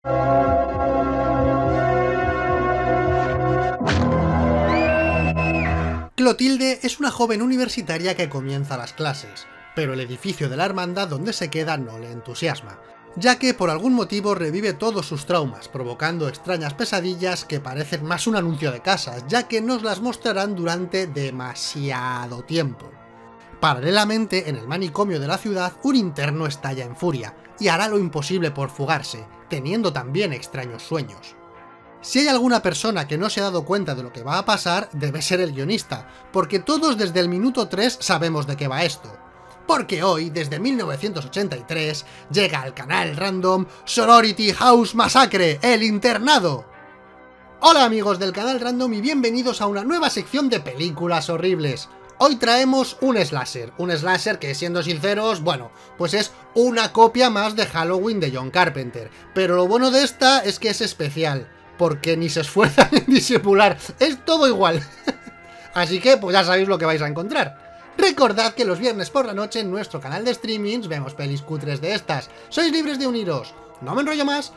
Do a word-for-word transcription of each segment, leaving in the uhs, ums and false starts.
Clotilde es una joven universitaria que comienza las clases, pero el edificio de la hermandad donde se queda no le entusiasma, ya que por algún motivo revive todos sus traumas, provocando extrañas pesadillas que parecen más un anuncio de casas, ya que nos las mostrarán durante demasiado tiempo. Paralelamente, en el manicomio de la ciudad, un interno estalla en furia, y hará lo imposible por fugarse, teniendo también extraños sueños. Si hay alguna persona que no se ha dado cuenta de lo que va a pasar, debe ser el guionista, porque todos desde el minuto tres sabemos de qué va esto. Porque hoy, desde mil novecientos ochenta y tres, llega al canal random Sorority House Massacre, el internado. Hola amigos del canal random y bienvenidos a una nueva sección de películas horribles. Hoy traemos un slasher, un slasher que, siendo sinceros, bueno, pues es una copia más de Halloween de John Carpenter, pero lo bueno de esta es que es especial, porque ni se esfuerzan en disimular, es todo igual. Así que, pues ya sabéis lo que vais a encontrar. Recordad que los viernes por la noche en nuestro canal de streamings vemos pelis cutres de estas. Sois libres de uniros. No me enrollo más.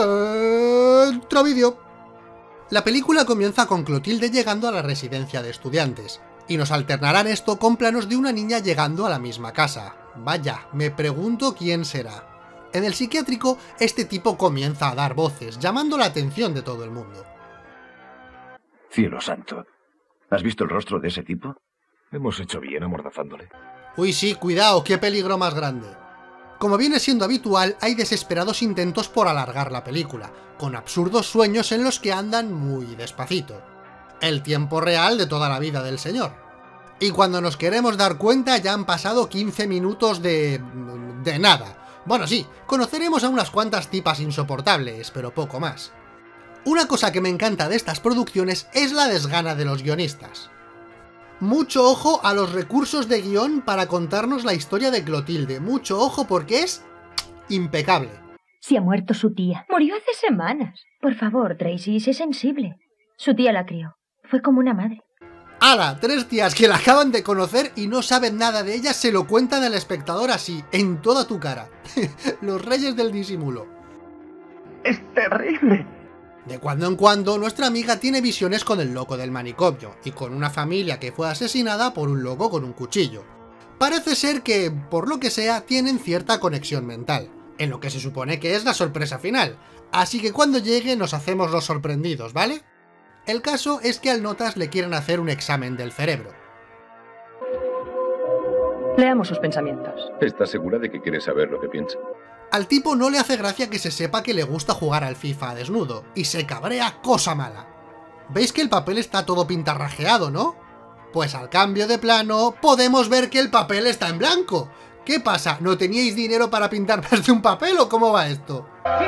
Dentro vídeo. La película comienza con Clotilde llegando a la residencia de estudiantes, y nos alternarán esto con planos de una niña llegando a la misma casa. Vaya, me pregunto quién será. En el psiquiátrico, este tipo comienza a dar voces, llamando la atención de todo el mundo. Cielo santo, ¿has visto el rostro de ese tipo? Hemos hecho bien amordazándole. Uy sí, cuidado, qué peligro más grande. Como viene siendo habitual, hay desesperados intentos por alargar la película, con absurdos sueños en los que andan muy despacito. El tiempo real de toda la vida del señor. Y cuando nos queremos dar cuenta ya han pasado quince minutos de... de nada. Bueno, sí, conoceremos a unas cuantas tipas insoportables, pero poco más. Una cosa que me encanta de estas producciones es la desgana de los guionistas. Mucho ojo a los recursos de guión para contarnos la historia de Clotilde. Mucho ojo porque es impecable. Si ha muerto su tía. Murió hace semanas. Por favor, Tracy, sé sensible. Su tía la crió. Fue como una madre. ¡Hala! Tres tías que la acaban de conocer y no saben nada de ella se lo cuentan al espectador así, en toda tu cara. Los reyes del disimulo. ¡Es terrible! De cuando en cuando, nuestra amiga tiene visiones con el loco del manicomio, y con una familia que fue asesinada por un loco con un cuchillo. Parece ser que, por lo que sea, tienen cierta conexión mental, en lo que se supone que es la sorpresa final, así que cuando llegue nos hacemos los sorprendidos, ¿vale? El caso es que al Notas le quieren hacer un examen del cerebro. Leamos sus pensamientos. ¿Estás segura de que quieres saber lo que piensa? Al tipo no le hace gracia que se sepa que le gusta jugar al FIFA a desnudo, y se cabrea cosa mala. ¿Veis que el papel está todo pintarrajeado, no? Pues al cambio de plano, podemos ver que el papel está en blanco. ¿Qué pasa? ¿No teníais dinero para pintar más de un papel o cómo va esto?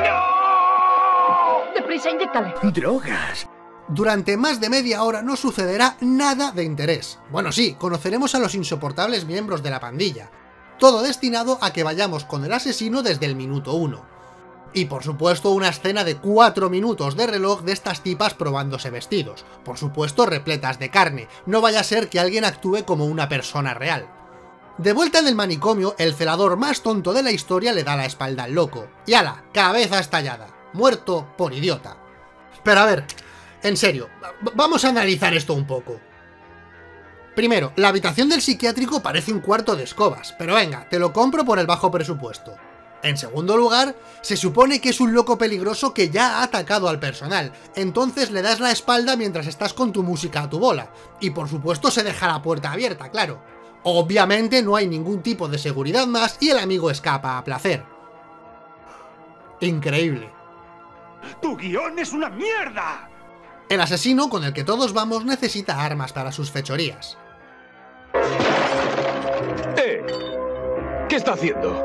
¡No! ¡Deprisa, inyéctale! ¡Drogas! Durante más de media hora no sucederá nada de interés. Bueno sí, conoceremos a los insoportables miembros de la pandilla. Todo destinado a que vayamos con el asesino desde el minuto uno. Y por supuesto una escena de cuatro minutos de reloj de estas tipas probándose vestidos. Por supuesto repletas de carne, no vaya a ser que alguien actúe como una persona real. De vuelta en el manicomio, el celador más tonto de la historia le da la espalda al loco. Y ala, cabeza estallada. Muerto por idiota. Pero a ver... En serio, vamos a analizar esto un poco. Primero, la habitación del psiquiátrico parece un cuarto de escobas, pero venga, te lo compro por el bajo presupuesto. En segundo lugar, se supone que es un loco peligroso que ya ha atacado al personal, entonces le das la espalda mientras estás con tu música a tu bola, y por supuesto se deja la puerta abierta, claro. Obviamente no hay ningún tipo de seguridad más y el amigo escapa a placer. Increíble. ¡Tu guión es una mierda! El asesino, con el que todos vamos, necesita armas para sus fechorías. ¡Eh! ¿Qué está haciendo?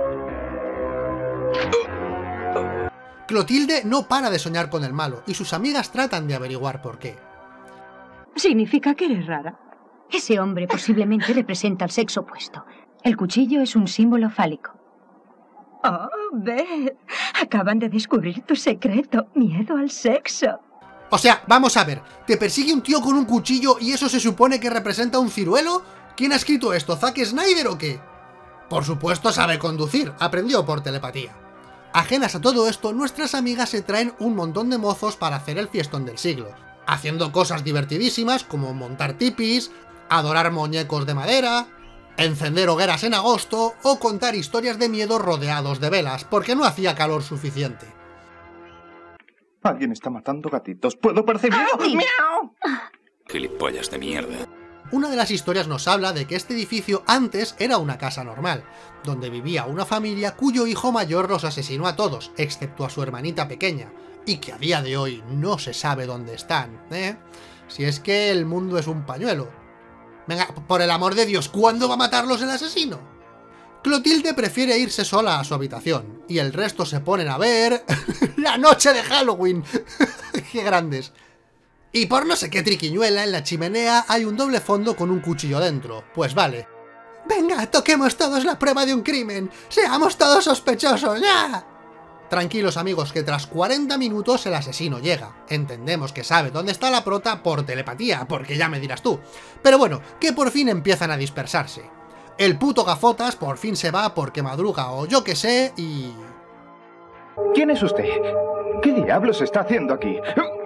Clotilde no para de soñar con el malo, y sus amigas tratan de averiguar por qué. Significa que eres rara. Ese hombre posiblemente representa el sexo opuesto. El cuchillo es un símbolo fálico. Oh, ve. Acaban de descubrir tu secreto. Miedo al sexo. O sea, vamos a ver, ¿te persigue un tío con un cuchillo y eso se supone que representa un ciruelo? ¿Quién ha escrito esto? ¿Zack Snyder o qué? Por supuesto sabe conducir, aprendió por telepatía. Ajenas a todo esto, nuestras amigas se traen un montón de mozos para hacer el fiestón del siglo, haciendo cosas divertidísimas como montar tipis, adorar muñecos de madera, encender hogueras en agosto o contar historias de miedo rodeados de velas, porque no hacía calor suficiente. Alguien está matando gatitos. ¡Puedo percibirlo! ¡Miau! Gilipollas de mierda. Una de las historias nos habla de que este edificio antes era una casa normal, donde vivía una familia cuyo hijo mayor los asesinó a todos, excepto a su hermanita pequeña, y que a día de hoy no se sabe dónde están, ¿eh? Si es que el mundo es un pañuelo. Venga, por el amor de Dios, ¿cuándo va a matarlos el asesino? Clotilde prefiere irse sola a su habitación, y el resto se ponen a ver... ¡La noche de Halloween! ¡Qué grandes! Y por no sé qué triquiñuela, en la chimenea hay un doble fondo con un cuchillo dentro. Pues vale. ¡Venga, toquemos todos la prueba de un crimen! ¡Seamos todos sospechosos, ya! Tranquilos amigos, que tras cuarenta minutos el asesino llega. Entendemos que sabe dónde está la prota por telepatía, porque ya me dirás tú. Pero bueno, que por fin empiezan a dispersarse. El puto gafotas por fin se va porque madruga o yo que sé y... ¿Quién es usted? ¿Qué diablos está haciendo aquí?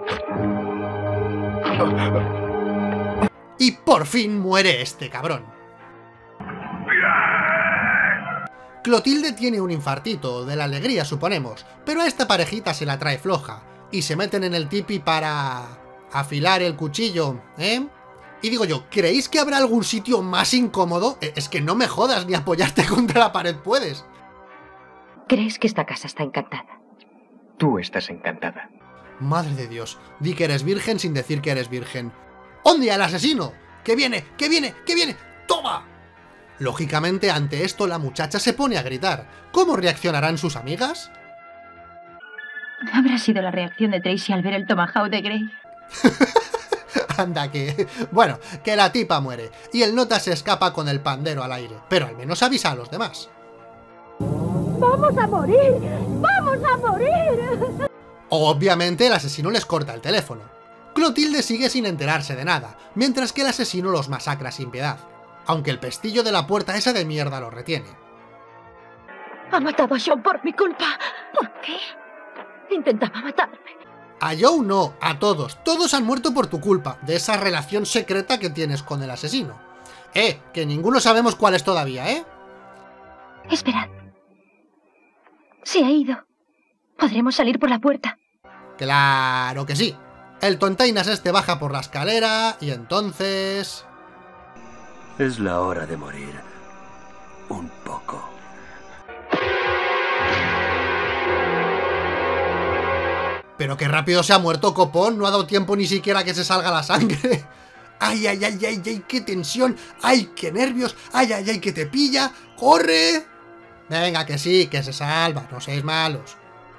Y por fin muere este cabrón. Clotilde tiene un infartito, de la alegría suponemos, pero a esta parejita se la trae floja, y se meten en el tipi para... afilar el cuchillo, ¿eh? Y digo yo, ¿creéis que habrá algún sitio más incómodo? Es que no me jodas, ni apoyarte contra la pared puedes. ¿Crees que esta casa está encantada? Tú estás encantada. Madre de Dios, di que eres virgen sin decir que eres virgen. ¡Ondia, el asesino! ¡Que viene, que viene, que viene! ¡Toma! Lógicamente, ante esto, la muchacha se pone a gritar. ¿Cómo reaccionarán sus amigas? ¿Habrá sido la reacción de Tracy al ver el tomahawk de Grey? Anda que... Bueno, que la tipa muere, y el nota se escapa con el pandero al aire, pero al menos avisa a los demás. ¡Vamos a morir! ¡Vamos a morir! Obviamente el asesino les corta el teléfono. Clotilde sigue sin enterarse de nada, mientras que el asesino los masacra sin piedad, aunque el pestillo de la puerta esa de mierda lo retiene. Ha matado a Sean por mi culpa. ¿Por qué? Intentaba matarme. A Joe no, a todos. Todos han muerto por tu culpa, de esa relación secreta que tienes con el asesino. Eh, que ninguno sabemos cuál es todavía, ¿eh? Esperad. Se ha ido. Podremos salir por la puerta. Claro que sí. El tontainas este baja por la escalera y entonces... Es la hora de morir. Un poco. Pero qué rápido se ha muerto, copón. No ha dado tiempo ni siquiera que se salga la sangre. ¡Ay, ay, ay, ay, ay! ¡Qué tensión! ¡Ay, qué nervios! ¡Ay, ay, ay, que te pilla! ¡Corre! Venga, que sí, que se salva. No seáis malos.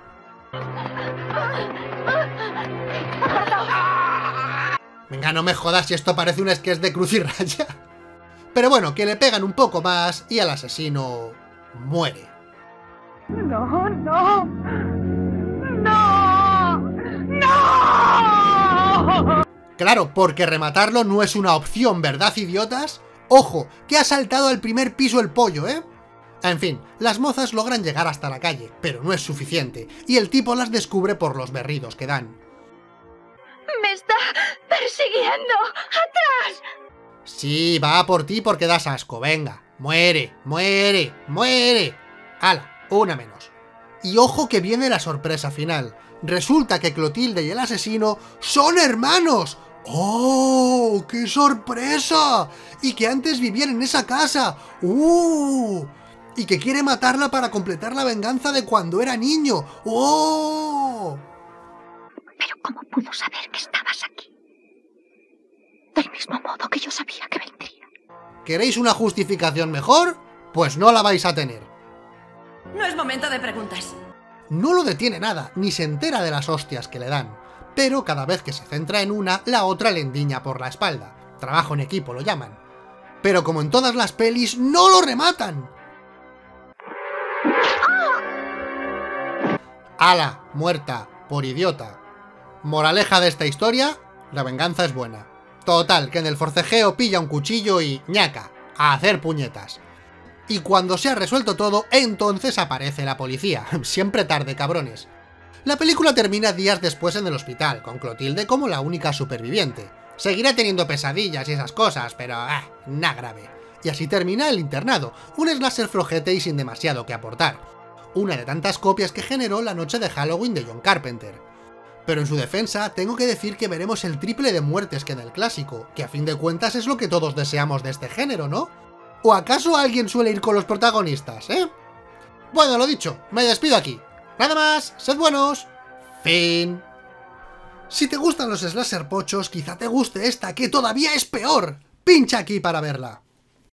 Venga, no me jodas si esto parece un sketch de Cruz y Raya. Pero bueno, que le pegan un poco más y el asesino muere. No, no. No. No. Claro, porque rematarlo no es una opción, ¿verdad, idiotas? ¡Ojo! Que ha saltado al primer piso el pollo, ¿eh? En fin, las mozas logran llegar hasta la calle, pero no es suficiente, y el tipo las descubre por los berridos que dan. ¡Me está persiguiendo! ¡Atrás! Sí, va por ti porque das asco, venga. Muere, muere, muere. ¡Hala! Una menos. Y ojo que viene la sorpresa final. Resulta que Clotilde y el asesino son hermanos. ¡Oh! ¡Qué sorpresa! Y que antes vivían en esa casa. ¡Uh! Y que quiere matarla para completar la venganza de cuando era niño. ¡Oh! ¿Pero cómo pudo saber que estabas aquí? Del mismo modo que yo sabía que vendría. ¿Queréis una justificación mejor? Pues no la vais a tener. No es momento de preguntas. No lo detiene nada, ni se entera de las hostias que le dan. Pero cada vez que se centra en una, la otra le endiña por la espalda. Trabajo en equipo lo llaman. Pero como en todas las pelis, ¡no lo rematan! ¡Hala! Muerta, por idiota. Moraleja de esta historia, la venganza es buena. Total, que en el forcejeo pilla un cuchillo y... ñaca, a hacer puñetas. Y cuando se ha resuelto todo, entonces aparece la policía. Siempre tarde, cabrones. La película termina días después en el hospital, con Clotilde como la única superviviente. Seguirá teniendo pesadillas y esas cosas, pero ah, nada grave. Y así termina El internado, un slasher flojete y sin demasiado que aportar. Una de tantas copias que generó la noche de Halloween de John Carpenter. Pero en su defensa, tengo que decir que veremos el triple de muertes que en el clásico, que a fin de cuentas es lo que todos deseamos de este género, ¿no? ¿O acaso alguien suele ir con los protagonistas, eh? Bueno, lo dicho, me despido aquí. Nada más, sed buenos. Fin. Si te gustan los slasher pochos, quizá te guste esta, que todavía es peor. Pincha aquí para verla.